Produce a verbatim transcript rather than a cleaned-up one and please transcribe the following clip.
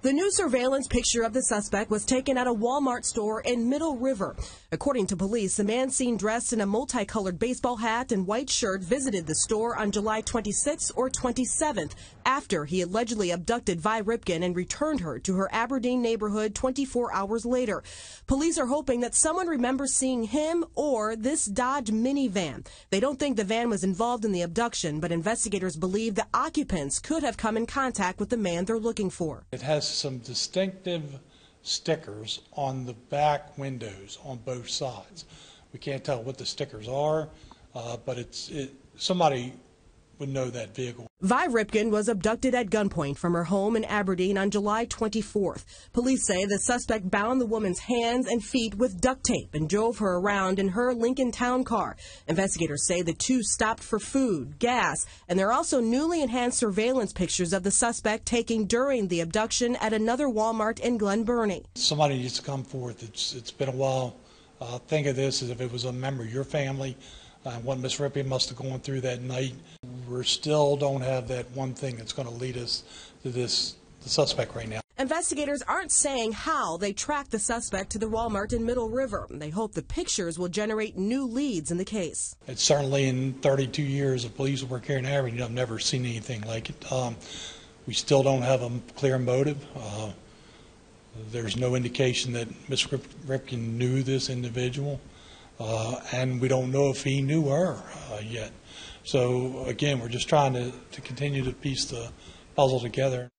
The new surveillance picture of the suspect was taken at a Walmart store in Middle River. According to police, the man seen dressed in a multicolored baseball hat and white shirt visited the store on July twenty-sixth or twenty-seventh after he allegedly abducted Vi Ripken and returned her to her Aberdeen neighborhood twenty-four hours later. Police are hoping that someone remembers seeing him or this Dodge minivan. They don't think the van was involved in the abduction, but investigators believe the occupants could have come in contact with the man they're looking for. It has some distinctive stickers on the back windows on both sides. We can't tell what the stickers are, uh, but it's it, somebody would know that vehicle. Vi Ripken was abducted at gunpoint from her home in Aberdeen on July twenty-fourth. Police say the suspect bound the woman's hands and feet with duct tape and drove her around in her Lincoln Town car. Investigators say the two stopped for food, gas, and there are also newly enhanced surveillance pictures of the suspect taken during the abduction at another Walmart in Glen Burnie. Somebody needs to come forth. It's, it's been a while. Uh, think of this as if it was a member of your family. Uh, what Miss Ripken must have gone through that night. We still don't have that one thing that's going to lead us to this the suspect right now. Investigators aren't saying how they tracked the suspect to the Walmart in Middle River. They hope the pictures will generate new leads in the case. It's certainly in thirty-two years of police work here in Aberdeen, I've never seen anything like it. Um, we still don't have a clear motive. Uh, there's no indication that Miss Ripken knew this individual. Uh, and we don't know if he knew her uh, yet. So again, we're just trying to, to continue to piece the puzzle together.